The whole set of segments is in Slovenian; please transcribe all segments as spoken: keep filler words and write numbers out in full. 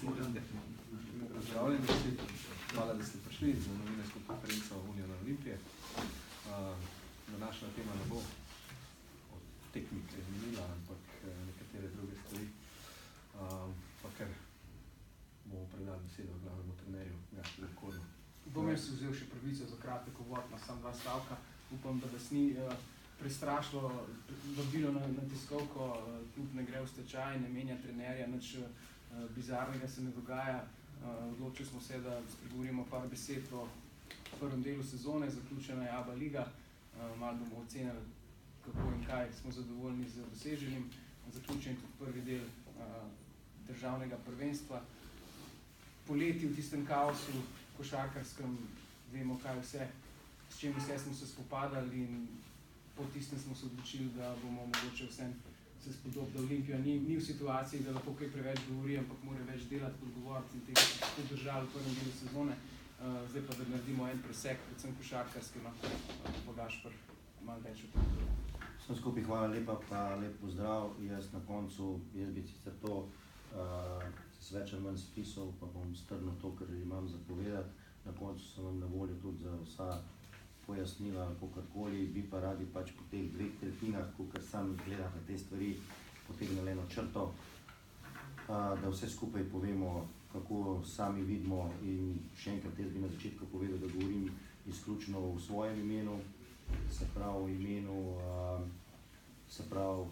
Pozdravljeni vsi, hvala, da ste prišli za novinarsko konferenco Uniona Olimpije. Današnja tema ne bo o tekmi, ki je minila, ampak nekatere druge stvari. Pa ker bomo predali besedo glavnemu trenerju Gašperju Okornu. Bom jaz vzel še pravico za kratek uvod na sam dva stavka. Upam, da vas ni prestrašilo vabilo na, na tiskovko, klub ne gre v stečaj, ne menja trenerja, nič bizarnega se ne dogaja. Odločili smo se, da spregovorimo par besed o prvem delu sezone, zaključena je ABA liga. Malo bomo ocenili, kako in kaj smo zadovoljni z doseženim. Zaključen tudi prvi del državnega prvenstva. Poleti v tistem kaosu košarkarskem vemo, kaj vse, s čim vse smo se spopadali, in po tistem smo se odločili, da bomo mogoče vsem se spodobili, da Olimpija ni, ni v situaciji, da lahko kaj preveč govori, ampak mora več delati, odgovoriti in tega tako držali v prvem delu sezone. Zdaj pa, da naredimo en presek, predvsem košarkarski, no, pa Gašper malo več o tem. Vsem skupaj hvala lepa, pa lep pozdrav. Jaz na koncu, jaz bi sicer to uh, se več ali manj spisal, pa bom strnil to, kar imam za povedati. Na koncu sem vam na voljo tudi za vsa pojasnila, kakorkoli, bi pa radi pač po teh dveh tretjinah, kakor sam gledam na te stvari, potegnili eno črto, uh, da vse skupaj povemo, kako sami vidimo, in še enkrat jaz bi na začetku povedal, da govorim izključno v svojem imenu, se pravi v imenu, uh, se pravi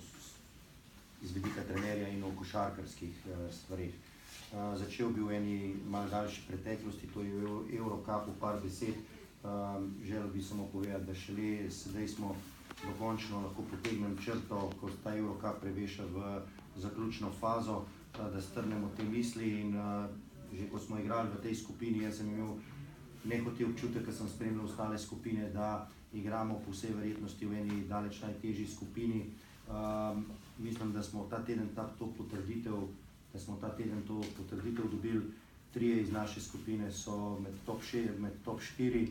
iz vidika trenerja in o košarkarskih uh, stvareh. Uh, začel bi v eni malo daljši preteklosti, to je v Eurocupu, par besed. Um, želel bi samo povedati, da šele sedaj smo dokončno lahko potegnili črto, ko ta Eurocup preveša v zaključno fazo, uh, da strnemo te misli, in uh, že ko smo igrali v tej skupini, jaz sem imel nehote občutek, ker sem spremljal ostale skupine, da igramo po vsej verjetnosti v eni daleč najtežji skupini. Um, mislim, da smo ta teden ta, to potrditev, da smo ta teden to potrditev dobili. Trije iz naše skupine so med top šest, med top štiri,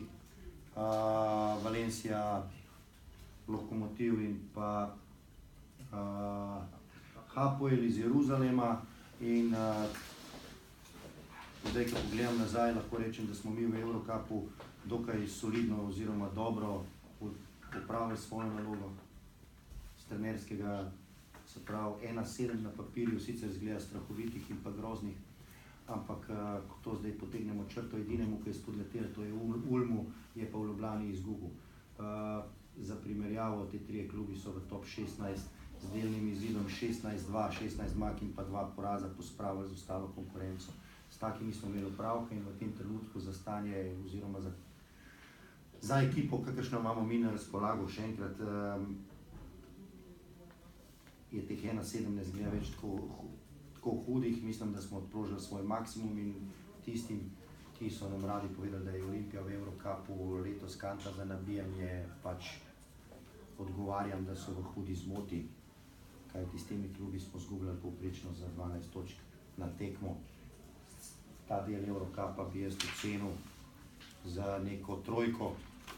uh, Valencia, Lokomotiv in pa uh, Hapoel iz Jeruzalema. In uh, zdaj, ko pogledam nazaj, lahko rečem, da smo mi v Eurocupu dokaj solidno oziroma dobro opravili svojo nalogo z trenerskega, se pravi ena sedem na papirju, sicer izgleda strahovitih in pa groznih, ampak ko to zdaj potegnemo črto, edinemu, ki je spodletel, to je Ulmu, je pa v Ljubljani izgubil. Za primerjavo, te trije klubi so v top šestnajst z delnim izidom šestnajst dva, šestnajst zmag in pa dva poraza pospravili z ostalo konkurenco. S takimi smo imeli opravke in v tem trenutku za stanje oziroma za, za ekipo, kakršno imamo mi na razpolago, še enkrat, je teh ena sedem ne zgleda več tako tako hudih. Mislim, da smo odprožili svoj maksimum, in tistim, ki so nam radi povedali, da je Olimpija v Eurocupu letos kanta za nabijanje, pač odgovarjam, da so v hudi zmoti, kajti s temi klubi smo zgubljali povprečno za dvanajst točk na tekmo. Ta del Eurocupa bi jaz ocenil za neko trojko.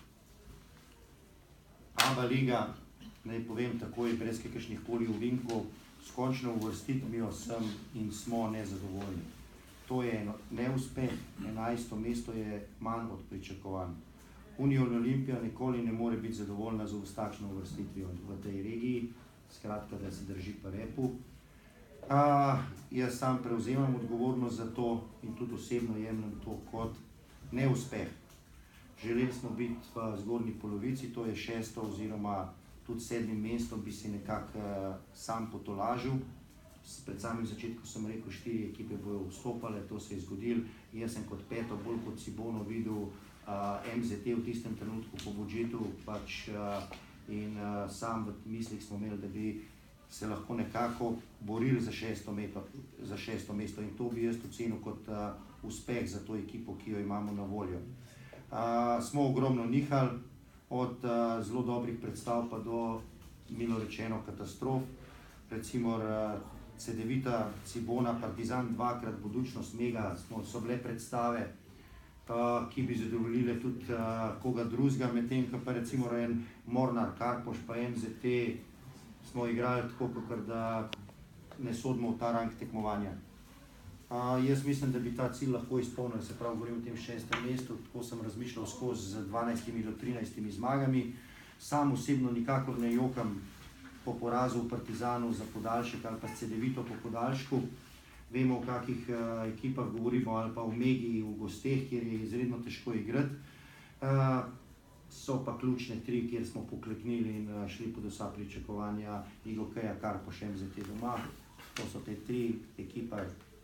ABA liga, naj povem takoj, brez kakršnih koli ovinkov, s končno uvrstitvijo sem in smo nezadovoljni. To je neuspeh, enajsto mesto je manj od pričakovanj. Union Olimpija nikoli ne more biti zadovoljna z takšno uvrstitvijo v tej regiji, skratka, da se drži po repu. Uh, jaz sam prevzemam odgovornost za to in tudi osebno jemljem to kot neuspeh. Želeli smo biti v zgornji polovici, to je šesto oziroma tudi sedmim mestom bi se nekako uh, sam potolažil. Pred samim začetkom sem rekel, štiri ekipe bojo vstopale, to se je zgodilo. Jaz sem kot peto, bolj kot Cibono videl uh, M Z T v tistem trenutku po budžetu, pač, uh, in uh, sam v mislih smo imeli, da bi se lahko nekako borili za šesto mesto, za šesto mesto, in to bi jaz ocenil kot uh, uspeh za to ekipo, ki jo imamo na voljo. Uh, smo ogromno nihali, od uh, zelo dobrih predstav pa do, milo rečeno, katastrof. Recimo uh, Cedevita, Cibona, Partizan, dvakrat, Budućnost, Mega, smo, so bile predstave, uh, ki bi zadovoljile tudi uh, koga drugega, medtem ko pa recimo en Mornar, Karpoš pa M Z T smo igrali tako, kakor da ne sodimo v ta rang tekmovanja. Uh, jaz mislim, da bi ta cilj lahko izpolnil, se pravi, govorim o tem šestem mestu, tako sem razmišljal skozi z dvanajstimi do trinajstimi zmagami. Sam osebno nikakor ne jokam po porazu v Partizanu za podaljšek ali pa s Cedevito po podaljšku. Vemo, o kakih uh, ekipah govorimo, ali pa v Megi, v gosteh, kjer je izredno težko igrati. Uh, so pa ključne tri, kjer smo pokleknili in uh, šli pod vsa pričakovanja Igokeja, Karpo, Šemzete doma. To so te tri ekipe,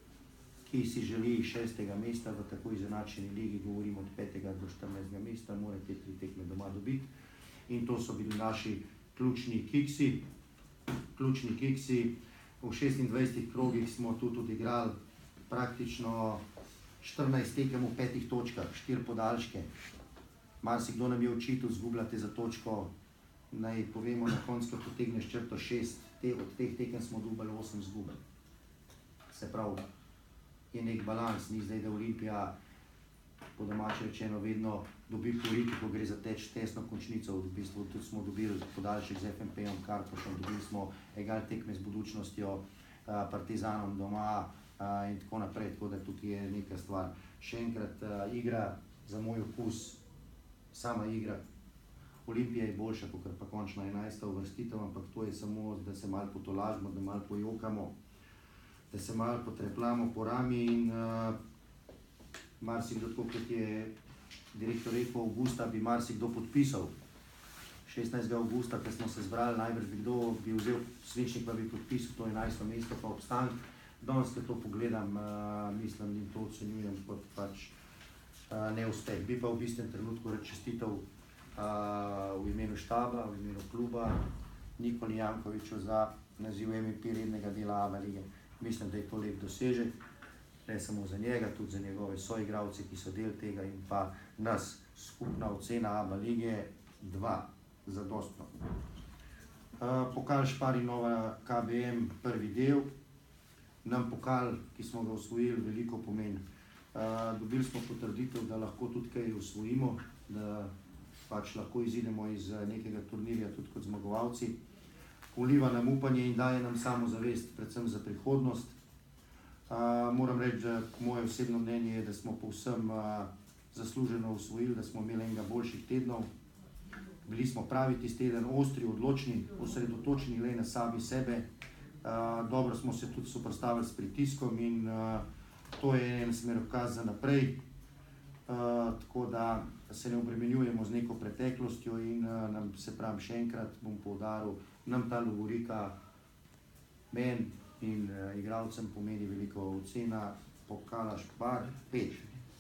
ki si želi šestega mesta v tako izenačeni ligi, govorimo od petega do štirinajstega mesta, mora te tri tekme doma dobiti. In to so bili naši ključni kiksi. Ključni kiksi. V šestindvajsetih krogih smo tudi odigrali praktično štirinajst tekem v petih točkah, štiri podaljške. Marsikdo nam je očital, zgubljate za točko, naj povemo na koncu, ko potegneš črto šest, te, od teh tekem smo dobili osem zgubili. Se pravi, je nek balans, ni zdaj, da Olimpija, po domače rečeno, vedno dobi poriti, ko gre za teč tesno končnico. V bistvu tudi smo dobili podaljšek z F M P-om, Karpošem, dobili smo egal tekme z Budućnostjo, Partizanom doma in tako naprej, tako da tukaj je neka stvar. Še enkrat, igra za moj okus, sama igra. Olimpija je boljša, kot pa končna enajsta uvrstitev, ampak to je samo, da se malo potolažimo, da malo pojokamo, da se malo potrepljamo po rami in uh, marsikdo, tako kot je direktor rekel, avgusta bi marsikdo podpisal. šestnajstega avgusta, ko smo se zbrali, najbrž bi kdo bi vzel svečnik, pa bi podpisal to enajsto mesto, pa obstanek. Danes, ko to pogledam, uh, mislim in to ocenjujem kot pač uh, neuspeh. Bi pa v bistvenem trenutku rad čestitev uh, v imenu štaba, v imenu kluba, Nikoli Jankoviću za naziv M V P rednega dela A B lige. Mislim, da je to lep dosežek, ne samo za njega, tudi za njegove soigralce, ki so del tega in pa nas. Skupna ocena A B lige dva, zadostno. Uh, pokal Šparinova K B M prvi del, nam pokal, ki smo ga osvojili, veliko pomeni. Uh, dobili smo potrditev, da lahko tudi kaj osvojimo, da pač lahko izidemo iz nekega turnirja tudi kot zmagovalci. Vliva nam upanje in daje nam samozavest, predvsem za prihodnost. Uh, moram reči, da moje osebno mnenje je, da smo povsem uh, zasluženo osvojili, da smo imeli enega boljših tednov. Bili smo pravi tisti teden, ostri, odločni, osredotočeni le na sami sebe. Uh, dobro smo se tudi soprstavili s pritiskom in uh, to je en smerokaz za naprej. Uh, tako da se ne obremenjujemo z neko preteklostjo in uh, nam, se pravim, še enkrat bom poudaril, nam ta lovorika, meni in uh, igralcem pomeni veliko. Ocena pokala Špar pet.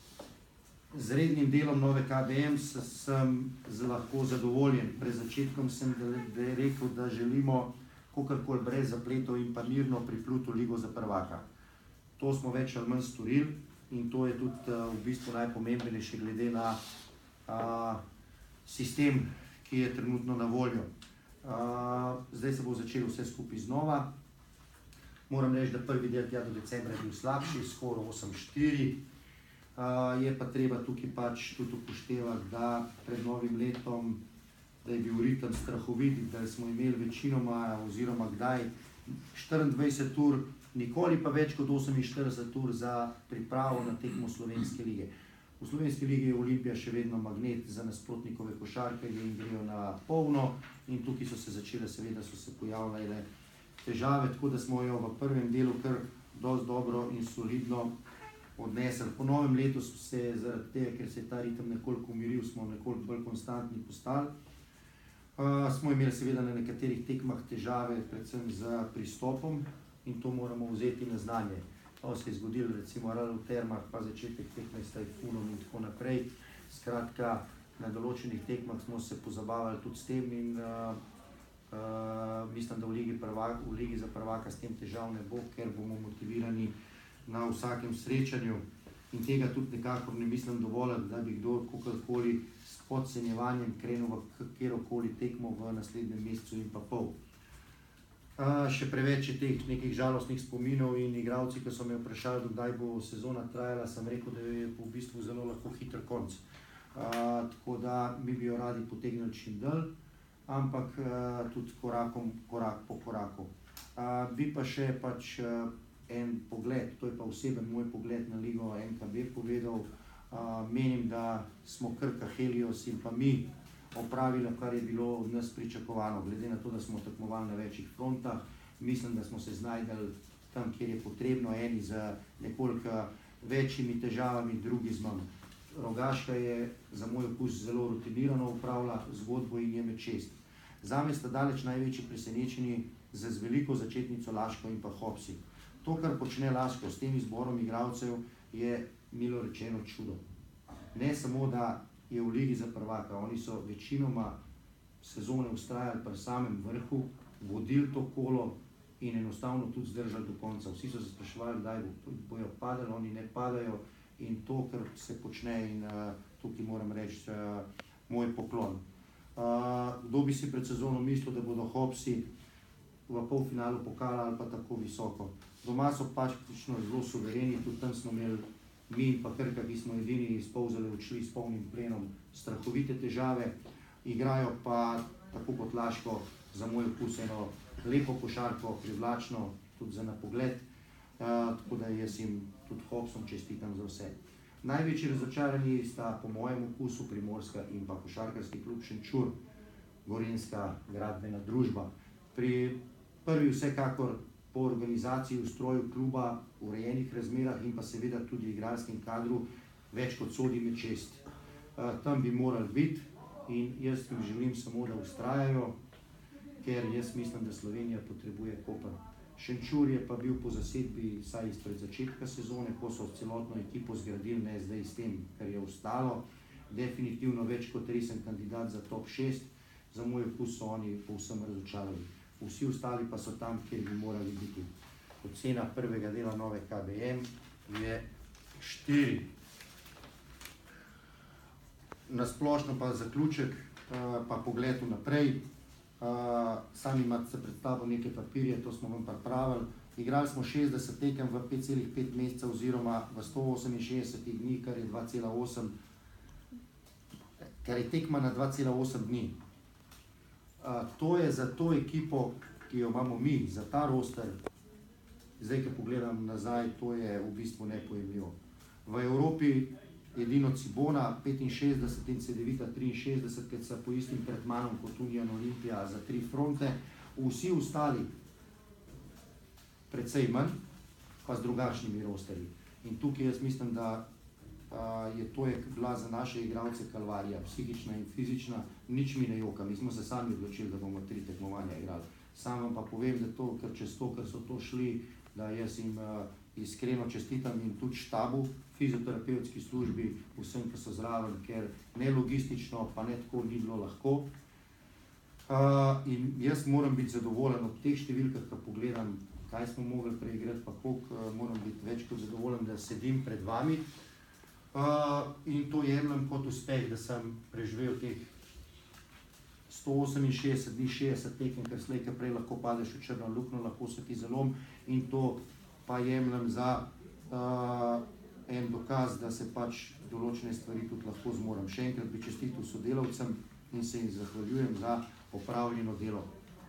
Z rednim delom nove K B M sem lahko zadovoljen. Pred začetkom sem da je rekel, da želimo kakorkoli brez zapletov in pa mirno pripluto ligo za prvaka. To smo več ali manj storili in to je tudi uh, v bistvu najpomembnejše glede na uh, sistem, ki je trenutno na voljo. Uh, zdaj se bo začelo vse skupaj znova. Moram reči, da prvi del tja do decembra je bil slabši, skoraj osem štiri. Uh, je pa treba tukaj pač tudi upoštevati, da pred novim letom, da je bil ritem strahovit, da smo imeli večinoma oziroma kdaj štiriindvajset ur, nikoli pa več kot oseminštirideset ur za pripravo na tekmo Slovenske lige. V Slovenski ligi je Olimpija še vedno magnet za nasprotnikove košarkarje in grejo na polno in tukaj so se začele, seveda so se pojavljale težave, tako da smo jo v prvem delu kar dosti dobro in solidno odnesli. Po novem letu smo se zaradi tega, ker se je ta ritem nekoliko umiril, smo nekoliko bolj konstantni postali. Uh, smo imeli seveda na nekaterih tekmah težave, predvsem z pristopom in to moramo vzeti na znanje. To se je zgodilo recimo v Termah, pa začetek tekme s Tajfunom in tako naprej. Skratka, na določenih tekmah smo se pozabavali tudi s tem in uh, uh, mislim, da v Ligi, prvak, v Ligi za prvaka s tem težav ne bo, ker bomo motivirani na vsakem srečanju in tega tudi nekako ne mislim dovoliti, da bi kdo kakorkoli s podcenjevanjem krenil v katerokoli tekmo v naslednjem mesecu in pa pol. Uh, še preveč je teh nekih žalostnih spominov in igralci, ki so me vprašali, kdaj bo sezona trajala, sem rekel, da je v bistvu zelo lahko hiter konc. Uh, tako da mi bi jo radi potegnili čim dalj, ampak uh, tudi korakom, korak po koraku. Uh, bi pa še pač uh, en pogled, to je pa oseben moj pogled na ligo N K B povedal, uh, menim, da smo Krka, Helios in pa mi opravili, kar je bilo od nas pričakovano. Glede na to, da smo tekmovali na večjih frontah, mislim, da smo se znajdali tam, kjer je potrebno, eni z nekoliko večjimi težavami, drugi z manj. Rogaška je za moj okus zelo rutinirano upravila zgodbo in je med šest. Zame sta daleč največji presenečeni z veliko začetnico Laško in pa Hopsi. To, kar počne Laško s tem izborom igralcev, je milo rečeno čudo. Ne samo, da je v ligi za prvaka, oni so večinoma sezone ustrajali pri samem vrhu, vodili to kolo in enostavno tudi zdržali do konca. Vsi so se spraševali, kdaj bojo padali, oni ne padajo in to, kar se počne in uh, tukaj moram reči uh, moj poklon. Uh, kdo bi si pred sezono mislil, da bodo Hopsi v polfinalu pokala ali pa tako visoko. Doma so pač zelo suvereni, tudi tam smo imeli mi in pa Krka, ki smo edini izpolzali, odšli s polnim plenom, strahovite težave, igrajo pa tako kot Laško za moj okus eno lepo košarko, privlačno, tudi za napogled, uh, tako da jaz jim tudi Hopsom čestitam za vse. Največji razočarani sta po mojem okusu Primorska in pa košarkarski klub Šenčur, gorenjska gradbena družba. Pri prvi vsekakor po organizaciji, ustroju kluba, urejenih razmerah in pa seveda tudi igralskem kadru več kot sodi med šest. Uh, tam bi morali biti in jaz jim želim samo, da ustrajajo, ker jaz mislim, da Slovenija potrebuje Koper. Šenčur je pa bil po zasedbi saj izpred začetka sezone, ko so celotno ekipo zgradili, ne zdaj s tem, kar je ostalo. Definitivno več kot resen kandidat za top šest, za moj okus so oni povsem razočarali. Vsi ostali pa so tam, kjer bi morali biti. Ocena prvega dela nove K B M je štiri. Na splošno pa zaključek, pa pogled naprej. Sami imate pred tabo neke papirje, to smo vam pripravili. Igrali smo šestdeset tekem v pet celih pet meseca oziroma v sto oseminšestdeset dni, kar je dva cela osem, kar je tekma na dva cela osem dni. Uh, to je za to ekipo, ki jo imamo mi, za ta roster, zdaj, ko pogledam nazaj, to je v bistvu nepojemljivo. V Evropi edino Cibona petinšestdeset in Cedevita triinšestdeset, ker so po istim tretmanom kot Union Olimpija za tri fronte, vsi ostali precej manj, pa z drugačnimi rosterji. In tukaj jaz mislim, da Uh, je to je bila za naše igralce kalvarija, psihična in fizična, nič mi ne joka, mi smo se sami odločili, da bomo tri tekmovanja igrali. Sam vam pa povem, da to, ker čez to, ker so to šli, da jaz jim uh, iskreno čestitam in tudi štabu, fizioterapevtski službi, vsem, ki so zraven, ker ne logistično, pa ne tako ni bilo lahko. Uh, in jaz moram biti zadovoljen ob teh številkah, ko pogledam, kaj smo mogli preigrati, pa koliko uh, moram biti več kot zadovoljen, da sedim pred vami. Uh, in to jemljem kot uspeh, da sem preživel teh sto oseminšestdeset dni, šestdeset tekem, ker slej, ker prej lahko padeš v črno luknjo, lahko se ti zalom in to pa jemljem za uh, en dokaz, da se pač določene stvari tudi lahko zmorem. Še enkrat bi čestitil sodelavcem in se jim zahvaljujem za opravljeno delo.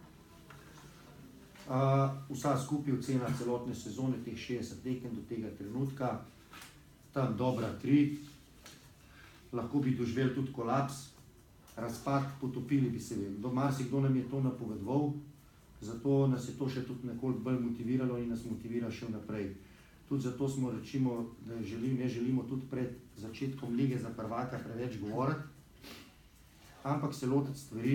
Uh, vsa skupaj ocena celotne sezone, teh šestdeset tekem do tega trenutka, tam dobra tri, lahko bi doživeli tudi kolaps, razpad, potopili bi se vem. Marsikdo nam je to napovedoval, zato nas je to še tudi nekoliko bolj motiviralo in nas motivira še naprej. Tudi zato smo rečimo, da želim, ne želimo tudi pred začetkom lige za prvaka preveč govoriti, ampak se lotiti stvari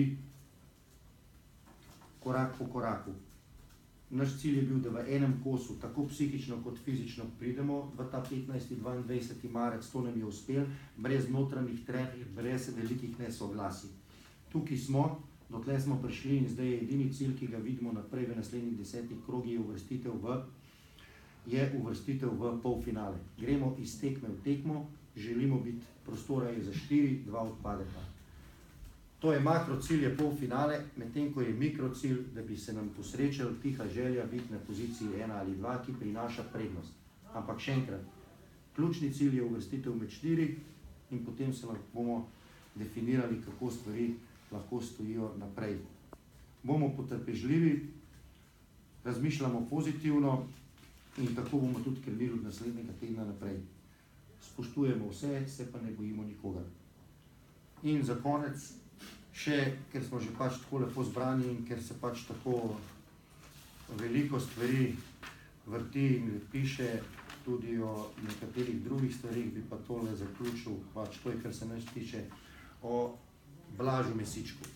korak po koraku. Naš cilj je bil, da v enem kosu, tako psihično kot fizično, pridemo v ta petnajsti dvaindvajseti marec, to nam je uspel, brez notranjih trenj, brez velikih nesoglasij. Tukaj smo, dotlej smo prišli in zdaj je edini cilj, ki ga vidimo naprej v naslednjih desetih krogih, je uvrstitev v, je uvrstitev v polfinale. Gremo iz tekme v tekmo, želimo biti, prostora je za štiri, dva odpadeta. To je makro cilj, je polfinale, medtem ko je mikro cilj, da bi se nam posrečal tiha želja biti na poziciji ena ali dva, ki prinaša prednost. Ampak še enkrat, ključni cilj je uvrstitev med štiri in potem se bomo definirali, kako stvari lahko stojijo naprej. Bomo potrpežljivi, razmišljamo pozitivno, In tako bomo tudi krmili od naslednjega tedna naprej. Spoštujemo vse, se pa ne bojimo nikogar. In za konec, še, ker smo že pač tako lepo zbrani in ker se pač tako veliko stvari vrti in piše, tudi o nekaterih drugih stvarih, bi pa tole zaključil, pač to je, kar se nas tiče, o Blažu Mesičku.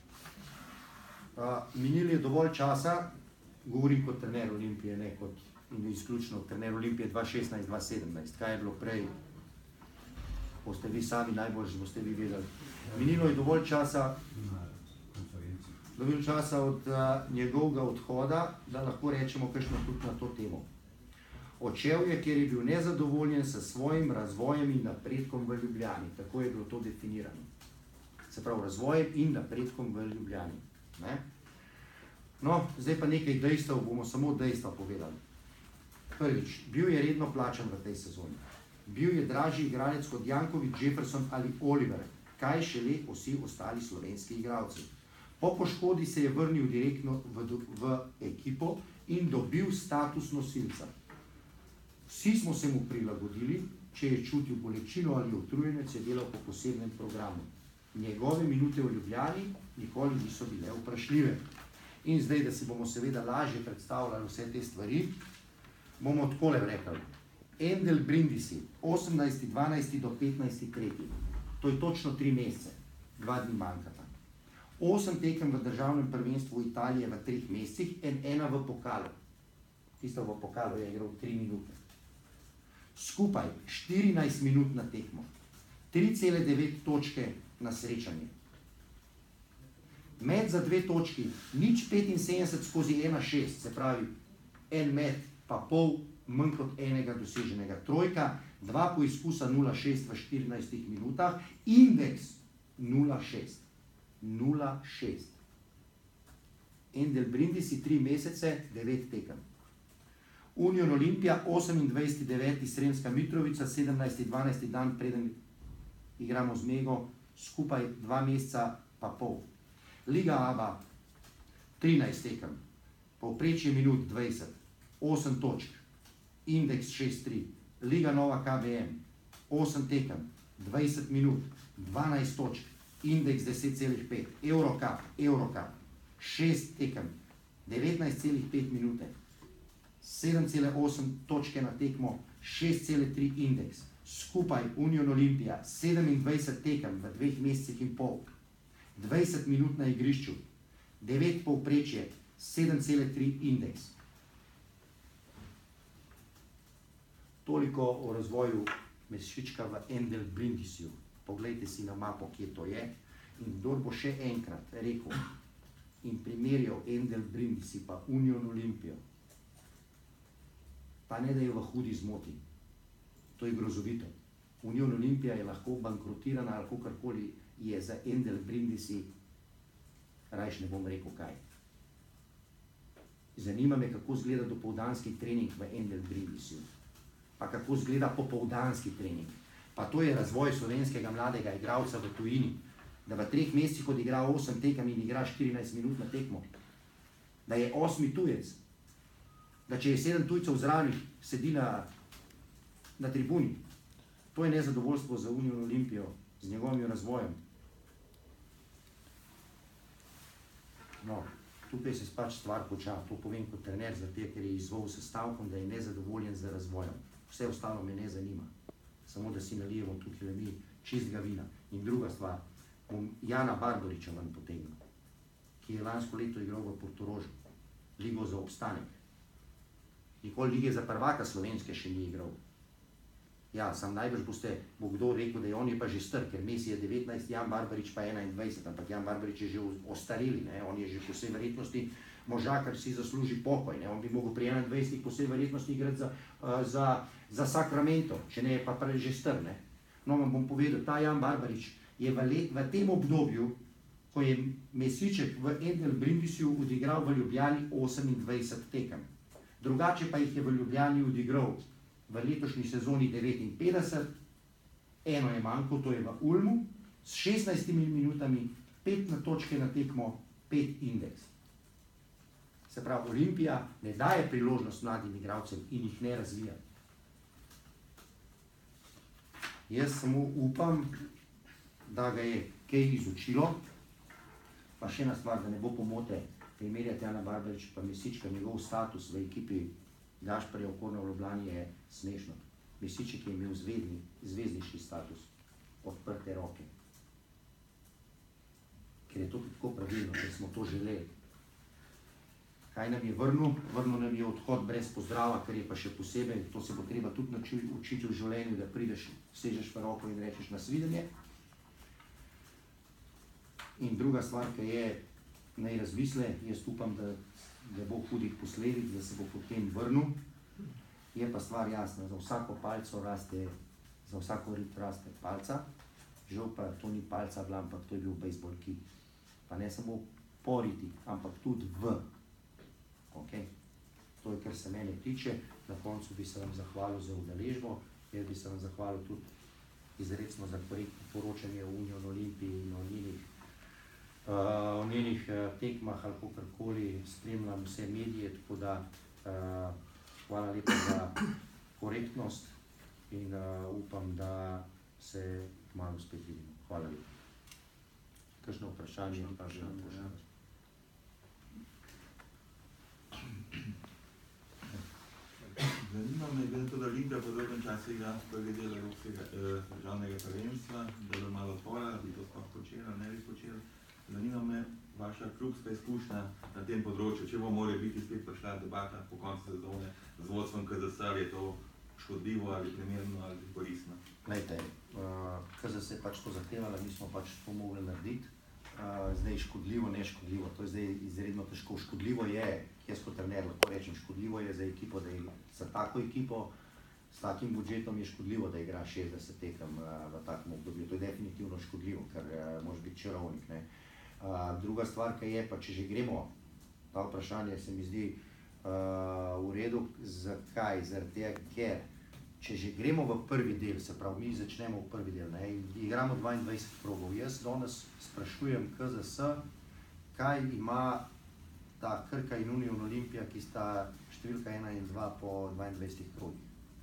Uh, minili je dovolj časa, govorim kot trener Olimpije, ne kot izključno trener Olimpije dva šestnajst dva sedemnajst, kaj je bilo prej, boste vi sami najbolj, boste vi vedeli. Minilo je dovolj časa, dovolj časa od uh, njegovega odhoda, da lahko rečemo kakšno tudi na to temo. Odšel je, ker je bil nezadovoljen s svojim razvojem in napredkom v Ljubljani, tako je bilo to definirano. Se pravi, razvojem in napredkom v Ljubljani. Ne? No, zdaj pa nekaj dejstev, bomo samo dejstva povedali. Prvič, bil je redno plačan v tej sezoni. Bil je dražji igralec kot Janković, Jefferson ali Oliver, kaj šele vsi ostali slovenski igralci. Po poškodi se je vrnil direktno v, v ekipo in dobil status nosilca. Vsi smo se mu prilagodili, če je čutil bolečino ali utrujenec, je delal po posebnem programu. Njegove minute v Ljubljani nikoli niso bile vprašljive. In zdaj, da si bomo seveda lažje predstavljali vse te stvari, bomo takole rekli. Endel Brindisi, osemnajsti dvanajsti do petnajsti tretji. To je točno tri mesece, dva dni manjkata. Osem tekem v državnem prvenstvu Italije v treh mesecih in ena v pokalu. Tisto v pokalu je igral tri minute. Skupaj štirinajst minut na tekmo. tri cele devet točke na srečanje. Met za dve točki, nič petinsedemdeset skozi ena šest, se pravi, en met pa pol manj kot enega doseženega. Trojka, dva poizkusa nula šest v štirinajstih minutah, indeks nula šest. nula šest. Endel Brindisi, tri mesece, devet tekem. Union Olimpija, osemindvajseti deveti Sremska Mitrovica, sedemnajsti dvanajsti dan, preden igramo z Mego, skupaj dva meseca pa pol. Liga Aba, trinajst tekem, povprečje minut dvajset, osem točk, indeks šest tri. Liga Nova K B M, osem tekem, dvajset minut, dvanajst točk, indeks deset celih pet. Eurocup, Eurocup, šest tekem, devetnajst celih pet minute, sedem celih osem točke na tekmo, šest celih tri indeks. Skupaj Union Olimpija, sedemindvajset tekem v dveh mesecih in pol, dvajset minut na igrišču, devet povprečje, sedem celih tri indeks. Toliko o razvoju Mesička v Endel Brindisiju. Poglejte si na mapo, kje to je. In kdor bo še enkrat rekel in primerjal Endel Brindisi pa Union Olimpijo, pa ne da je v hudi zmoti. To je grozovito. Union Olimpija je lahko bankrotirana ali kakorkoli je za Endel Brindisi, rajš ne bom rekel kaj. Zanima me, kako izgleda dopoldanski trening v Endel Brindisiju. Pa kako izgleda popoldanski trening. Pa to je razvoj slovenskega mladega igralca v tujini. Da v treh mesecih odigra osem tekem in igra štirinajst minut na tekmo. Da je osmi tujec. Da če je sedem tujcev zraven, sedi na, na tribuni. To je nezadovoljstvo za Union Olimpijo, z njegovim razvojem. No, tukaj se pač stvar poča. To povem kot trener, zato ker je izvolil s stavkom, da je nezadovoljen z razvojem. Vse ostalo me ne zanima. Samo da si nalijemo tukaj mi čistega vina. In druga stvar, bom Jana Barbariča ven potegnil, ki je lansko leto igral v Portorožu, ligo za obstanek. Nikoli lige za prvaka slovenske še ni igral. Ja, sam najbrž boste, bo kdo rekel, da je on je pa že star, ker Messi je devetnajst, Jan Barbarič pa enaindvajset, ampak Jan Barbarič je že ostareli, ne? On je že po vsej verjetnosti moža, kar si zasluži pokoj, ne? On bi mogel pri enaindvajsetih po vsej verjetnosti igrati za, uh, za, za Sacramento, če ne je pa prej že star, ne? No, vam bom povedal, ta Jan Barbarič je v, let, v tem obdobju, ko je Mesiček v Endel Brindisiju odigral v Ljubljani osemindvajset tekem. Drugače pa jih je v Ljubljani odigral v letošnji sezoni devetinpetdeset, eno je manjko, to je v Ulmu, s šestnajstimi minutami, pet na točke na tekmo, pet indeks. Se pravi, Olimpija ne daje priložnost mladim igralcem in jih ne razvija. Jaz samo upam, da ga je kaj izučilo, pa še ena stvar, da ne bo pomote, primerja Tjana Barbarič pa Mesička, njegov status v ekipi Gašperja Okorna v Ljubljani je smešno. Mesiček je imel zvezdni, zvezdniški status, odprte roke. Ker je to tako pravilno, ker smo to želeli. Kaj nam je vrnil? Vrnil nam je odhod brez pozdrava, kar je pa še posebej, to se bo treba tudi učiti v življenju, da prideš, sežeš v roko in rečeš nasvidenje. In druga stvar, ki je, naj razmisle, jaz upam, da ne bo hudih posledic, da se bo potem vrnil. Je pa stvar jasna, za vsako palco raste, za vsako rit raste palca, žal pa to ni palca bila, ampak to je bil bejzbol kit. Pa ne samo po riti, ampak tudi v. Okay. To je, kar se mene tiče. Na koncu bi se vam zahvalil za udeležbo, jaz bi se vam zahvalil tudi izrecno za korektno poročanje o Union Olimpiji in o njenih, uh, o njenih uh, tekmah ali kakorkoli, spremljam vse medije, tako da uh, hvala lepa za korektnost in uh, upam, da se malo spet vidimo. Hvala lepa. Kakšno vprašanje? Zanima me, glede to, da Olimpija po dolgem času igra prvi del Evropskega eh, državnega prvenstva, da je malo odpora, da bi to sploh počela, ne bi počela. Zanima me vaša klubska izkušnja na tem področju, če bo mora biti spet prišla debata po koncu sezone z vodstvom K Z S, ali je to škodljivo ali primerno ali koristno. Glejte, uh, K Z S je pač to zahtevala, mi smo pač to mogli narediti. Uh, zdaj škodljivo, ne škodljivo, to je zdaj izredno težko. Škodljivo je, jaz kot trener lahko rečem, škodljivo je za ekipo, da igra. Za tako ekipo, s takim budžetom je škodljivo, da igra šestdeset tekem uh, v takem obdobju. To je definitivno škodljivo, ker uh, moraš biti čarovnik, ne. Uh, druga stvar, ki je, pa če že gremo, ta vprašanje se mi zdi uh, v redu, zakaj? Zaradi tega, ker če že gremo v prvi del, se pravi, mi začnemo v prvi del, ne, in igramo dvaindvajset krogov. Jaz danes sprašujem K Z S, kaj ima ta Krka in Union Olimpija, ki sta številka ena in dva po dvaindvajsetih krogih.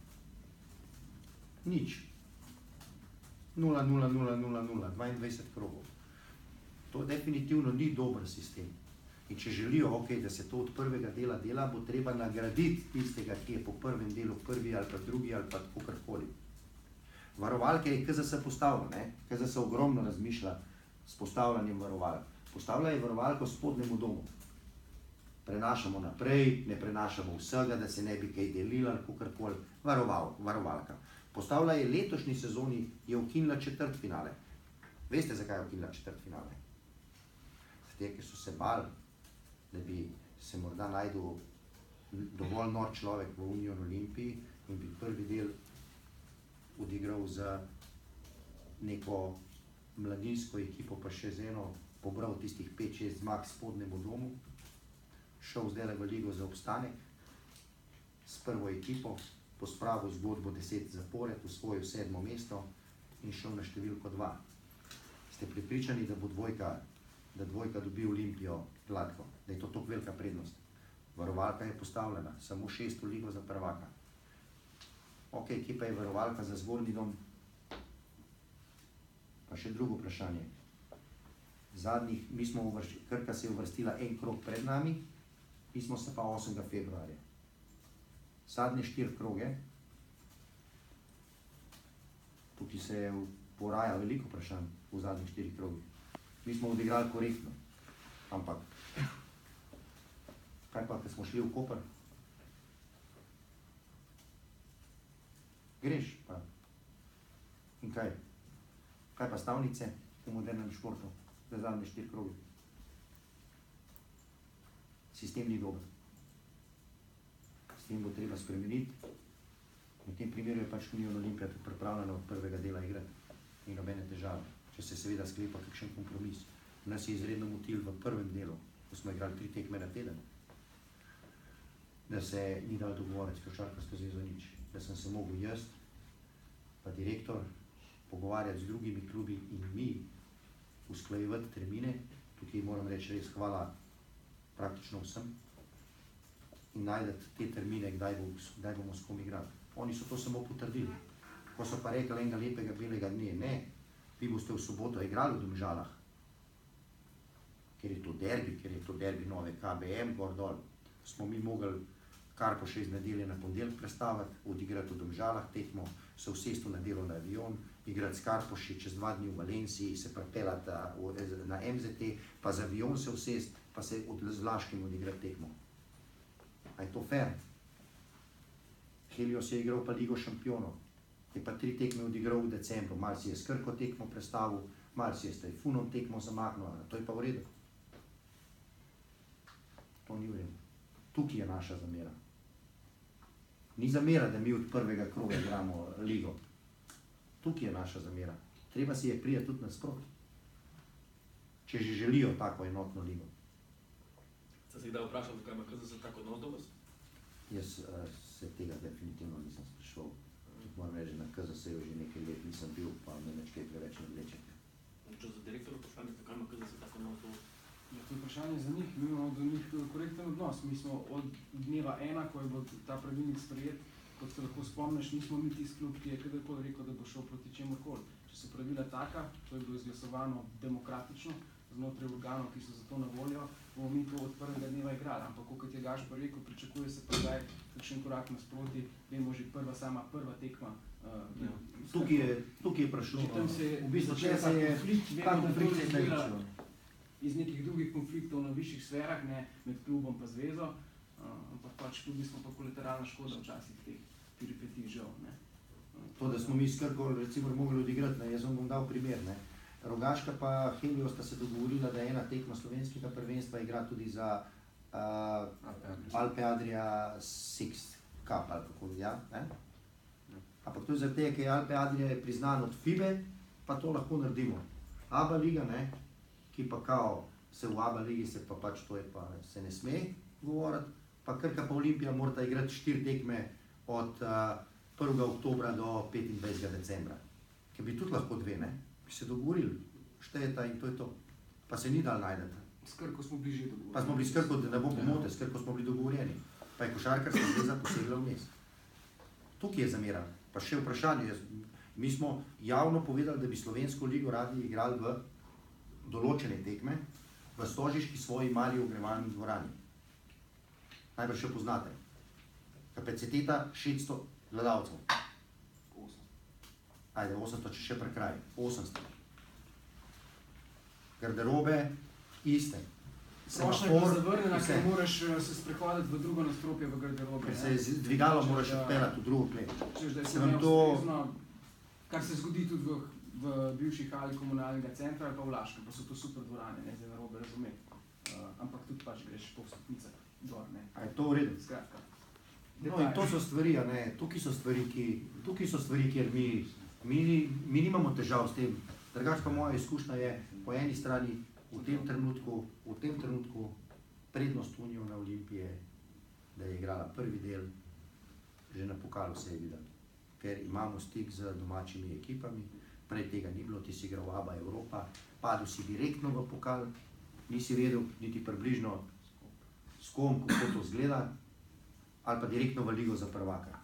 Nič. Nula, nula, nula, nula, nula, dvaindvajset krogov. To definitivno ni dober sistem. In če želijo, okay, da se to od prvega dela dela, bo treba nagraditi tistega, ki je po prvem delu prvi ali pa drugi ali pa kakorkoli. Varovalke je K Z S postavila, ne? K Z S ogromno razmišlja s postavljanjem varovalk. Postavlja je varovalko spodnjemu domu. Prenašamo naprej, ne prenašamo vsega, da se ne bi kaj delila ali kakorkoli. Varoval, varovalka. Postavlja je letošnji sezoni, je ukinila četrtfinale. Veste, zakaj je ukinila četrtfinale? Zato, ker so se bali, da bi se morda najdel dovolj nor človek v Union Olimpiji in bi prvi del odigral za neko mladinsko ekipo, pa še z eno pobral tistih pet šest zmag spodnjemu domu, šel zdaj v ligo za obstanek s prvo ekipo, pospravil zgodbo deset zapored, osvojil sedmo mesto in šel na številko dva. Ste pripričani, da bo dvojka, da dvojka dobi Olimpijo gladko, da je to toliko velika prednost. Varovalka je postavljena, samo šest v ligo za prvaka. Ok, kje pa je varovalka za zgornji dom? Pa še drugo vprašanje. Zadnjih, mi smo uvrščili, Krka se je uvrstila en krog pred nami, mi smo se pa osmega februarja. Zadnje štiri kroge, tukaj se je poraja veliko vprašanj v zadnjih štirih krogih. Mi smo odigrali korektno, ampak kaj pa, ko smo šli v Koper? Greš pa. In kaj? Kaj pa stavnice v modernem športu za zadnje štiri kroge? Sistem ni dober. Sistem bo treba spremeniti. V tem primeru je pač Union Olimpija tudi pripravljena od prvega dela igrati. Ni nobene težave, če se seveda sklepa kakšen kompromis. Nas je izredno motil v prvem delu, ko smo igrali tri tekme na teden, da se ni dal dogovoriti s košarkarsko zvezo nič. Da sem se mogel jaz, pa direktor, pogovarjati z drugimi klubi in mi usklajevati termine. Tukaj moram reči res hvala praktično vsem, in najti te termine, kdaj, bo, kdaj bomo s kom igrali. Oni so to samo potrdili. Ko so pa rekli enega lepega belega dne, ne, vi boste v soboto igrali v Domžalah, ker je to derbi, ker je to derbi nove K B M, gor dol, smo mi mogli Karpoše iz nedelje na ponedeljek prestaviti, odigrati v Domžalah tekmo, se usesti na delovni avion, igrati s Karpoši čez dva dni v Valenciji, se prepeljati na M Z T, pa z avion se usesti, pa se z Vlaškim odigrati tekmo. A je to fair? Helios je igral pa Ligo šampionov, je pa tri tekme odigral v decembru, malo si je s Krko tekmo prestavil, malo si je s Tajfunom tekmo zamaknil, to je pa v redu. To ni v redu. Tukaj je naša zamera. Ni zamera, da mi od prvega kroga igramo ligo. Tukaj je naša zamera. Treba si je prijeti tudi nasproti. Če že želijo tako enotno ligo. Ste se kdaj vprašali, kaj ima K Z S tako odnos do vas? Jaz uh, se tega definitivno nisem spraševal. Moram reči, na K Z S-ju že nekaj let nisem bil, pa me neč kaj preveč ne vleče. Če za direktorja vprašanje, zakaj ima K Z S tako odnos do vas? Ja, to je vprašanje za njih, mi imamo do njih korekten odnos. Mi smo od dneva ena, ko je bil ta pravilnik sprejet, kot se lahko spomniš, nismo mi tisti klub, ki je kadarkoli rekel, da bo šel proti čemurkoli. Če so pravila taka, to je bilo izglasovano demokratično, znotraj organov, ki so za to na voljo, bomo mi to od prvega dneva igrali. Ampak, kot je Gašper rekel, pričakuje se pa zdaj kakšen korak nasproti, vemo že prva, sama prva tekma. Uh, ja. Tukaj je, tukaj je prišlo, v bistvu če se je ta konflikt izgledal iz nekih drugih konfliktov na višjih sferah, ne, med klubom pa zvezo, uh, ampak pač klubi smo pa kolateralna škoda včasih teh peripetij žal. Ne. Uh, to, da smo mi s Krko recimo mogli odigrati, ne, jaz vam bom dal primer. Ne. Rogaška pa Helios sta se dogovorila, da ena tekma slovenskega prvenstva igra tudi za uh, Alpe Adria Six Cup, ali kako ja, ne? Ampak to je zaradi tega, ker je Alpe Adria je priznan od F I B E, pa to lahko naredimo. ABA liga, ne, ki pa kao se v ABA ligi se pa pač to je pa se ne sme govoriti, pa Krka pa Olimpija morata igrati štiri tekme od uh, prvega oktobra do petindvajsetega decembra. Ker bi tudi lahko dve, ne, bi se dogovorili, štejeta in to je to. Pa se ni dal najdeti. S Krko smo bili že dogovorjeni. Pa smo bili s Krko, da ne bo pomote, s Krko smo bili dogovorjeni. Pa je košarkarska zveza posegla vmes. Tukaj je zamera. Pa še vprašanje, jaz, mi smo javno povedali, da bi slovensko ligo radi igrali v določene tekme v stožiški svoji mali ogrevalni dvorani. Najbrž še poznate. Kapaciteta šeststo gledalcev. Ajde, osemsto, če še prekraj. osemsto. Garderobe iste. Prošnja je pa zavrnjena, ker moraš se sprehoditi v drugo nastropje v garderobe. Ker se je dvigalo, moraš odpeljati v drugo klet. Češ, da je se neustrezno, kar se zgodi tudi v v bivši hali komunalnega centra ali pa v Laškem, pa so to super dvorane, ne zdaj narobe razumeti. Uh, ampak tudi pač greš po stopnicah dor, ne. A je to v redu? Skratka. No in to so stvari, a ne, tukaj so stvari, ki, tukaj so stvari, kjer mi, mi, mi nimamo težav s tem. Drugač pa moja izkušnja je, po eni strani v tem trenutku, v tem trenutku prednost Uniona Olimpije, da je igrala prvi del, že na pokalu se je videl. Ker imamo stik z domačimi ekipami, prej tega ni bilo, ti si igral ABA Evropa, padel si direktno v pokal, nisi vedel niti približno s kom, kako to zgleda, ali pa direktno v ligo za prvaka.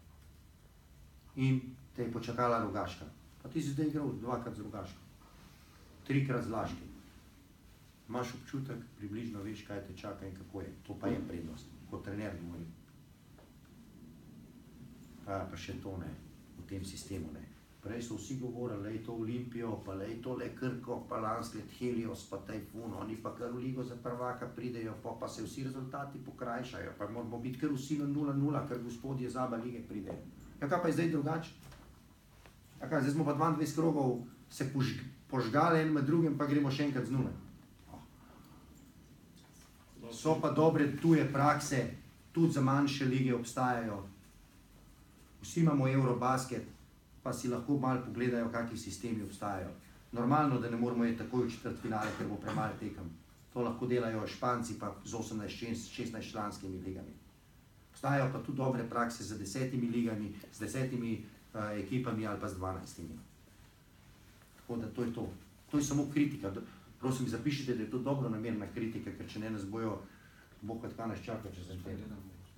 In te je počakala Rogaška. Pa ti si zdaj igral dvakrat z Rogaško, trikrat z Laškim. Imaš občutek, približno veš, kaj te čaka in kako je. To pa je prednost, kot trener govorim. Pa, pa še to ne, v tem sistemu ne. Prej so vsi govorili, lej to Olimpijo, pa lej to le Krko, pa lansko let Helios, pa Tajfun, oni pa kar v ligo za prvaka pridejo, pa, pa se vsi rezultati pokrajšajo, pa moramo biti kar vsi na nula nula, ker gospodje z ABA lige pridejo. Ja, kaj pa je zdaj drugače? Ja, kaj, zdaj smo pa dvaindvajset krogov se požg, požgali en med drugim, pa gremo še enkrat z nule. So pa dobre tuje prakse, tudi za manjše lige obstajajo. Vsi imamo Eurobasket, pa si lahko malo pogledajo, kakšni sistemi obstajajo. Normalno, da ne moramo iti takoj v četrtfinale, ker bo premalo tekem. To lahko delajo Španci pa z osemnajst šestnajst članskimi ligami. Obstajajo pa tudi dobre prakse z desetimi ligami, z desetimi uh, ekipami ali pa z dvanajstimi. Tako da to je to. To je samo kritika. Prosim, zapišite, da je to dobro namerna kritika, ker če ne nas bojo, bo kaj nas čaka, če se tem.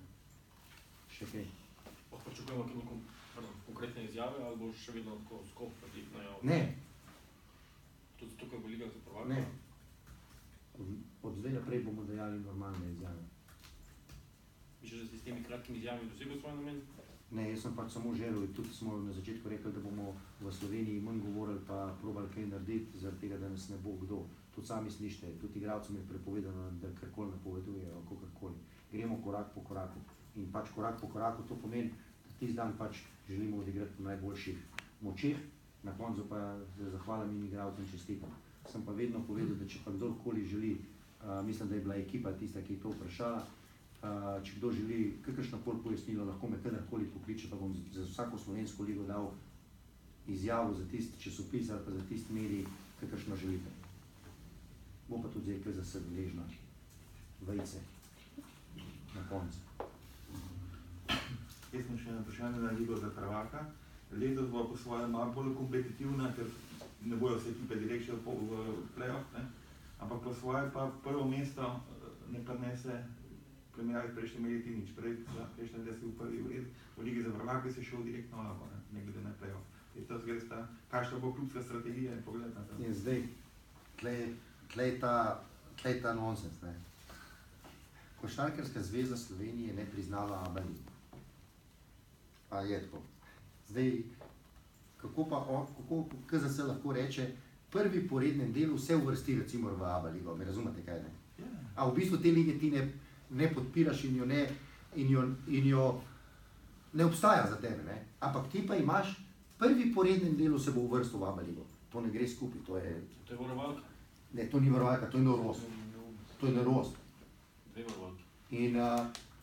Še kaj? Pa pričakujemo kakšne kon, konkretne izjave ali bo še vedno tako skop najavljeno? Ne. Tudi tukaj v ligah za prvaka? Ne. Od, od zdaj naprej bomo dajali normalne izjave. Mišliš, da si s temi kratkimi izjavami dosegel svoj namen? Ne, jaz sem pač samo želel, tudi smo na začetku rekli, da bomo v Sloveniji manj govorili pa probali kaj narediti, zaradi tega, da nas ne bo kdo. Tudi sami slišite, tudi igralcem je prepovedano, da karkoli napovedujejo, kakorkoli. Gremo korak po koraku. In pač korak po koraku to pomeni, da tisti dan pač želimo odigrati po najboljših močeh, na koncu pa zahvalim in igralcem čestitam. Sem pa vedno povedal, da če pa kdorkoli želi, uh, mislim, da je bila ekipa tista, ki je to vprašala, uh, če kdo želi kakršnokoli pojasnilo, lahko me kadarkoli pokliče, pa bom za vsako slovensko ligo dal izjavo za tisti časopis ali pa za tisti medij, kakršno želite. Bo pa tudi zdaj kaj zase deležna vejce na koncu. Jaz sem še eno vprašanje na ligo za prvaka. Letos bo po svojem malo bolj kompetitivna, ker ne bojo vse ekipe direkt šle v play-off, ne? Ampak po svoje pa prvo mesto ne prinese primerjavi prejšnjem leti nič. Prej, prejšnjem leti si v prvi ured, v ligi za prvaka si šel direktno v Abo, ne, ne glede na play-off. Je to zgled sta, kakšna bo klubska strategija in pogled na to? In zdaj, tlej, tlej ta, tlej ta nonsens, ne. Košarkarska zveza Slovenije ne priznava Aba ligo. Pa je tako. Zdaj, kako pa kako K Z S lahko reče, prvi po rednem delu vse uvrsti recimo v Aba ligo, me razumete kaj ne? A v bistvu te lige ti ne, ne podpiraš in jo ne, in jo, in jo ne obstaja za tebe, ne? Ampak ti pa imaš prvi po rednem delu se bo uvrstil v Aba ligo. To ne gre skupaj, to je... To je varovalka? Ne, to ni varovalka, to je norost. To je norost. Dve varovalki. In uh,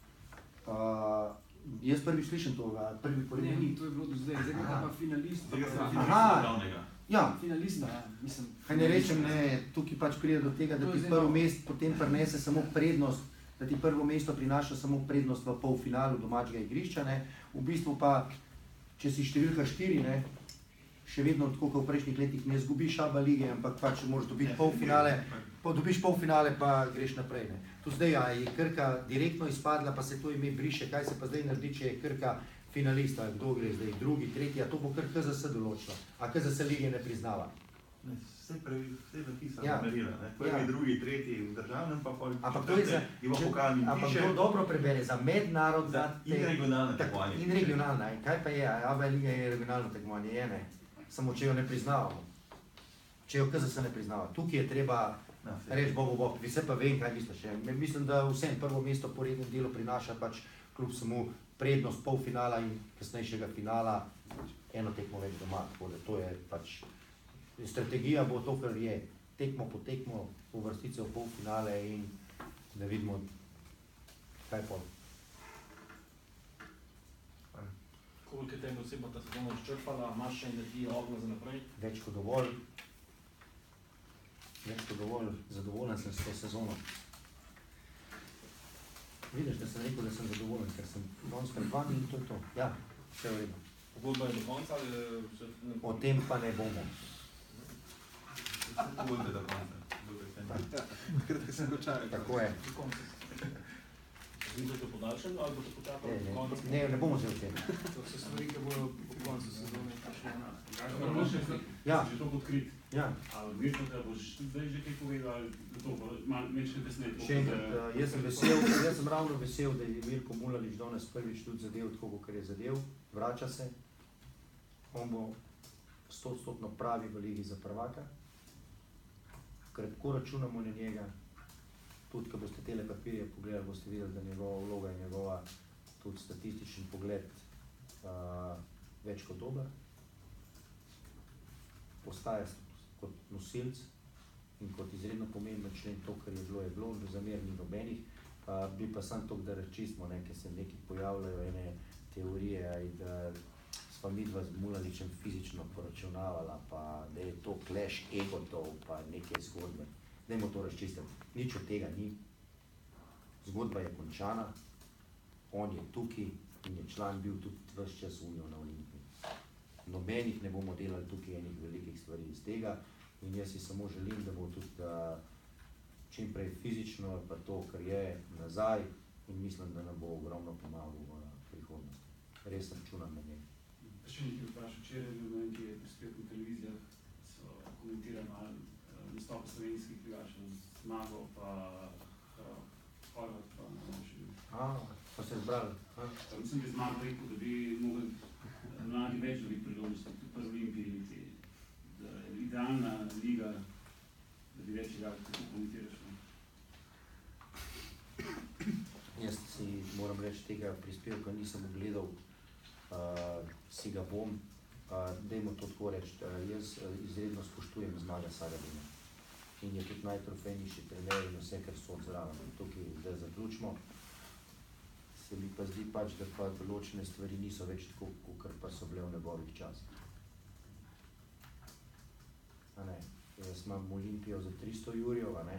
uh, jaz prvič slišim to, prvi po Ne, rednem. ni, to je bilo do zdaj, zdaj pa finalist. Tega se pa- finalista Aha. glavnega. Ja, Finalista, ja, mislim. kaj ne rečem, ne, tukaj pač pride do tega, da To je ti zdaj prvo novo. mesto potem prinese samo prednost, da ti prvo mesto prinaša samo prednost v polfinalu domačega igrišča, ne. V bistvu pa, če si številka štiri, ne, še vedno tako kot v prejšnjih letih ne zgubiš Aba lige, ampak pač moraš dobiti polfinale, pa dobiš polfinale pa greš naprej, ne. Tu zdaj, a je Krka direktno izpadla, pa se to ime briše, kaj se pa zdaj naredi, če je Krka finalista, kdo gre zdaj, drugi, tretji, a to bo kar K Z S določilo, a K Z S lige ne priznava. Ne, vse pravi, vse napisano Ja. merila, ne. Prvi, Ja. drugi, tretji v državnem, pa pol Ampak to je za, in v če- pokalni ampak piše, kdo dobro prebere, za mednarodna za in regionalne tak- tekmovanje. in regionalna, in kaj pa je, a Aba liga je regionalno tekmovanje, je ne, samo če jo ne priznavamo, če jo K Z S ne priznava, tukaj je treba Na, vse. reči Bogu Bog, vi se pa vem, kaj misliš, ja. Mislim, da vsem prvo mesto po rednem delu prinaša pač kljub samo prednost polfinala in kasnejšega finala, eno tekmo več doma, tako da to je pač, strategija bo to, kar je, tekmo po tekmo, uvrstice v polfinale in da vidimo, kaj pol. Koliko je tebi osebno ta sezona izčrpala, imaš še energije, ognja za naprej? Več kot dovolj, več kot dovolj, zadovoljen sem s to sezono. Vidiš, da sem rekel, da sem zadovoljen, ker sem danes pred vami in to je to. Ja, vse v redu. Pogodba je do konca ali še... O tem pa ne bomo. Vse pogodbe do konca. Dobre, vse. Takrat, ko se končajo. Tako je. Do konca. Zmislite podaljšen ali boste počakali Ne, do ne, konca? ne, ne bomo se o tem. To so stvari, ki bodo po koncu sezone prišle na... Ja, Že to odkrit. ja. Ali mišljate, da boš zdaj že kaj povedal, ali to bo malo mečne kasneje? Še enkrat, eh, jaz sem vesel, jaz sem ravno vesel, da je Mirko Mulalić danes prvič tudi zadev, tako kot je zadev, vrača se. On bo stoodstotno pravi v ligi za prvaka. Krepko računamo na njega. Tudi, ko boste tele papirje pogledali, boste videli, da njegova vloga in njegova tudi statistični pogled uh, več kot dober. Postaja kot nosilc in kot izredno pomemben člen to, kar je bilo, je bilo, zamer ni nobenih. Uh, bi pa samo to, da rečistimo, ne, ker se nekaj pojavljajo ene teorije, da sva midva z Mulalićem fizično poračunavala, pa da je to clash egotov, pa neke zgodbe. Dajmo to razčistiti. Nič od tega ni. Zgodba je končana, on je tukaj in je član bil tudi ves čas Unijo na Olimpiji. Nobenih ne bomo delali tukaj enih velikih stvari iz tega in jaz si samo želim, da bo tudi da čim prej fizično pa to, kar je nazaj in mislim, da nam bo ogromno pomagal v prihodnosti. Res računam na njega. Pa še nekaj vprašal, včeraj je bil na nekaj prispevkih na televizijah, so komentirali malo uh, nastope slovenskih ligačev, Zmago pa uh, Horvat pa ne vem še bil. A, pa se zbrali. A? Pa mislim, da je Zmago rekel, da bi mogli uh, mladi več dobiti priložnosti, tudi pri Olimpiji, te, da je idealna liga, da bi več igrali, kako komentiraš. Jaz si moram reči, tega prispevka nisem ogledal, uh, si ga bom. Uh, dajmo to tako reči, uh, jaz uh, izredno spoštujem Zmaga Sagadina in je tudi najtrofejnejši trener in vse, kar so odzraven. Tukaj zdaj zaključimo. Se mi pa zdi pač, da pa določene stvari niso več tako, kakor pa so bile v njegovih časih. A ne, jaz imam Olimpijo za tristo jurjev, a ne.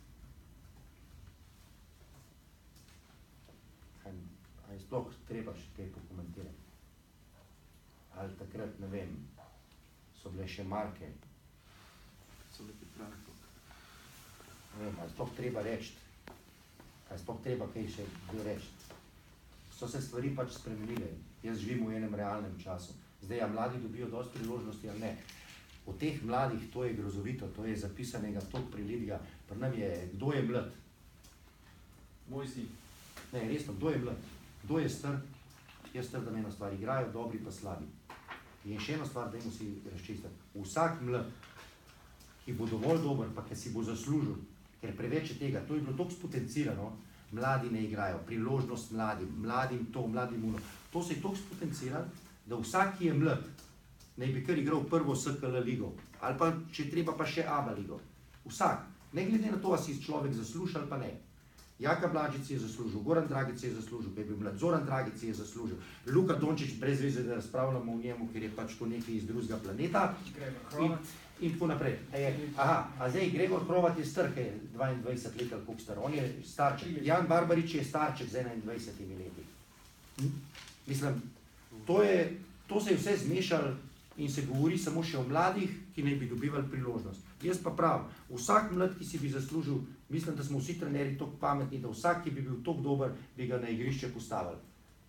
A je sploh treba še kaj pokomentirati? Ali takrat, ne vem, so bile še marke? So bile priprave tok. Ne vem, ali sploh treba reči? Ali sploh treba kaj še reči? So se stvari pač spremenile. Jaz živim v enem realnem času. Zdaj, a mladi dobijo dosti priložnosti ali ne? Od teh mladih, to je grozovito, to je zapisanega toliko prilivega. Pri nam je, kdo je mlad? Moj sin. Ne, resno, kdo je mlad? Kdo je star? Jaz trdim eno stvar, igrajo dobri pa slabi. In še eno stvar, dajmo si razčistiti. Vsak mlad, ki bo dovolj dober, pa ki si bo zaslužil, ker preveč je tega, to je bilo toliko spotencirano, mladi ne igrajo, priložnost mladim, mladim to, mladim uno. To se je toliko spotencirano, da vsak, ki je mlad, naj bi kar igral prvo S K L ligo, ali pa, če treba, pa še A B A ligo. Vsak, ne glede na to, a si človek zaslužil ali pa ne. Jaka Blažič je zaslužil, Goran Dragić je zaslužil, ki je bil mlad, Zoran Dragić je zaslužil, Luka Dončić, brez veze, da razpravljamo o njemu, ker je pač to nekaj iz drugega planeta. In, in tako naprej. Je, aha, a zdaj Gregor Hrovat je star, ki je dvaindvajset let ali koliko star, on je starček. Jan Barbarič je starček z enaindvajsetimi leti. Hm? Mislim, to, je, to se je vse zmešalo in se govori samo še o mladih, ki naj bi dobivali priložnost. Jaz pa pravim, vsak mlad, ki si bi zaslužil, mislim, da smo vsi trenerji toliko pametni, da vsak, ki bi bil toliko dober, bi ga na igrišče postavili.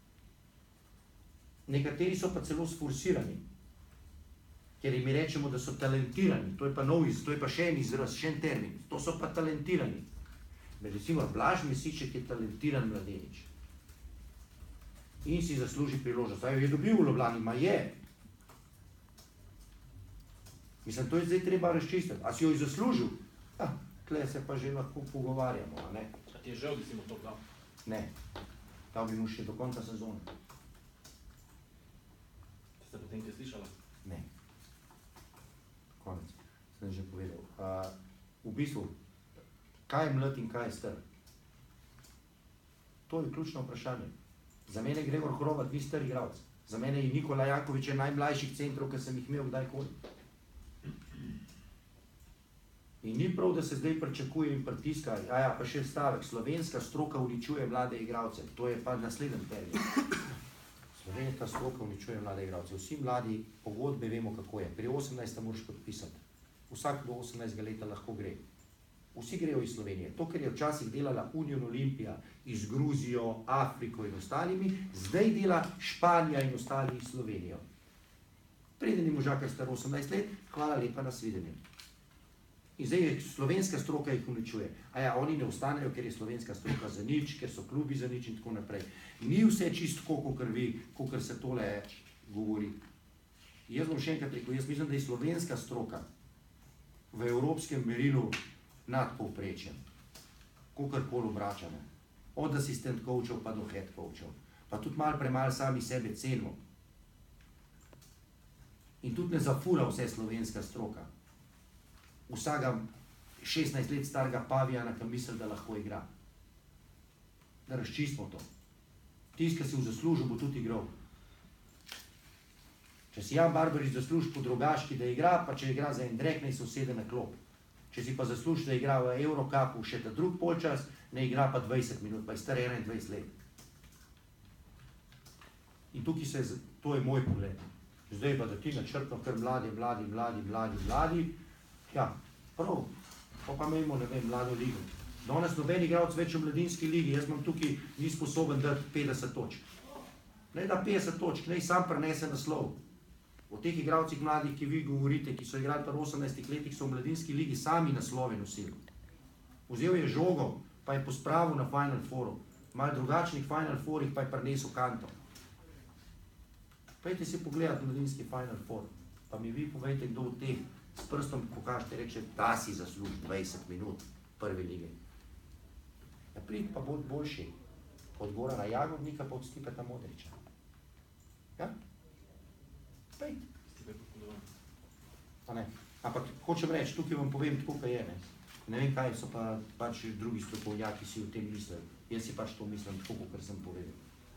Nekateri so pa celo sforsirani, ker jim rečemo, da so talentirani, to je pa nov izraz, to je pa še en izraz, še en termin, to so pa talentirani. Recimo, Blaž Mesiček je talentiran mladenič in si zasluži priložnost. A jo je dobil v Ljubljani, ma je. Mislim, to je zdaj treba razčistiti. A si jo je zaslužil? Ah, tle se pa že lahko pogovarjamo, a ne? A ti je žal, da si mu to dal? Ne. Dal bi mu še do konca sezone. Ste se potem kaj slišala? Ne. Konec. Sem že povedal. Uh, v bistvu, kaj je mlad in kaj je star? To je ključno vprašanje. Za mene je Gregor Hrovat ni star igralec. Za mene je Nikola Janković je najmlajših centrov, ki sem jih imel kdajkoli. In ni prav, da se zdaj pričakuje in pritiska, a ja, pa še stavek, slovenska stroka uničuje mlade igralce, to je pa naslednji termin. Slovenska stroka uničuje mlade igralce, vsi mladi pogodbe vemo, kako je, pri osemnajstem moraš podpisati, vsak do osemnajstega leta lahko gre. Vsi grejo iz Slovenije, to, kar je včasih delala Union Olimpija iz Gruzijo, Afriko in ostalimi, zdaj dela Španija in ostali iz Slovenijo. Preden je možakar star osemnajst let, hvala lepa, nasvidenje. In zdaj je slovenska stroka jih uničuje. A ja, oni ne ostanejo, ker je slovenska stroka za nič, ker so klubi za nič in tako naprej. Ni vse čisto tako, kakor vi, kakor se tole govori. Jaz bom še enkrat rekel, jaz mislim, da je slovenska stroka v evropskem merilu nadpovprečjem. Kakorkoli obračamo. Od asistent coachov pa do head coachov. Pa tudi malo premalo sami sebe cenimo. In tudi ne zafura vse slovenska stroka. Vsega šestnajst let starega pavijana, ki misli, da lahko igra. Da razčistimo to. Tisti, ki si v zaslužil, bo tudi igral. Če si Jan Barbarič zasluži po Drogaški, da igra, pa če igra za en drek, naj se usede na klop. Če si pa zasluži, da igra v Eurocupu še ta drug polčas, ne igra pa dvajset minut, pa je star enaindvajset let. In tukaj se, to je moj pogled. Zdaj pa, da ti načrtno kar mladi, mladi, mladi, mladi, mladi, ja, prav, pa pa imamo, ne vem, mlado ligo. Danes noben igralec več v mladinski ligi, jaz imam tukaj, ni sposoben dati petdeset točk. Naj da petdeset točk, naj sam prenese naslov. O teh igralcih mladih, ki vi govorite, ki so igrali pri osemnajstih letih, so v mladinski ligi sami naslove nosili. Vzel je žogo, pa je pospravil na Final Fouru. Malo drugačnih Final Fourih pa je prinesel kanto. Pojdite si pogledati mladinski Final Four, pa mi vi povejte, kdo od teh s prstom pokažete, reče, da si zasluži dvajset minut prve lige. Ja, prid pa bod boljši od Gorana Jagodnika pa od Stipeta Modrića. Ja? Pejt. Pa ne. Ampak hočem reči, tukaj vam povem, tako pa je, ne. Ne vem, kaj so pa pač drugi strokovnjaki si v tem mislili. Jaz si pač to mislim tako, kot sem povedal.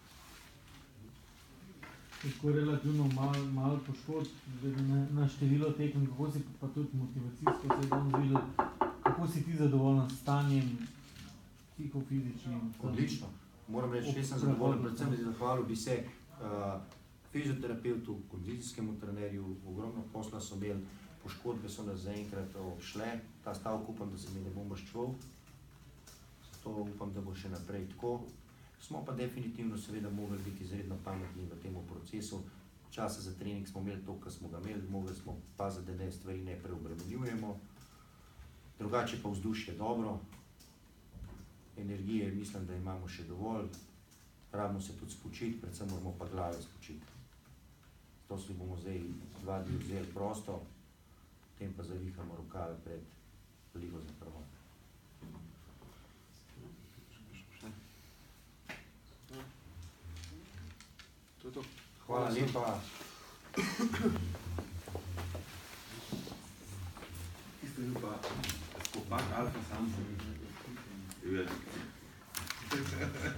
Tako relativno malo mal poškodb, na, na število tekem, kako si pa tudi motivacijsko se danes videl, kako si ti zadovoljen s stanjem, psihofizičnim? Odlično. Moram reči, jaz sem zadovoljen, predvsem bi zahvalil bi se uh, fizioterapeutu, kondicijskemu trenerju, ogromno posla so imeli, poškodbe so nas zaenkrat obšle, ta stavek upam, da se mi ne bom maščval, zato upam, da bo še naprej tako. Smo pa definitivno seveda mogli biti izredno pametni v tem procesu. Časa za trening smo imeli to, kar smo ga imeli, mogli smo paziti, da stvari ne preobremenjujemo. Drugače pa vzdušje dobro, energije mislim, da imamo še dovolj, rabimo se tudi spočiti, predvsem moramo pa glave spočiti. To si bomo zdaj dva dni vzeli prosto, potem pa zavihamo rokave pred ligo za prvak. Hvala lepa. Isto je pa skopak Alfa Samsung.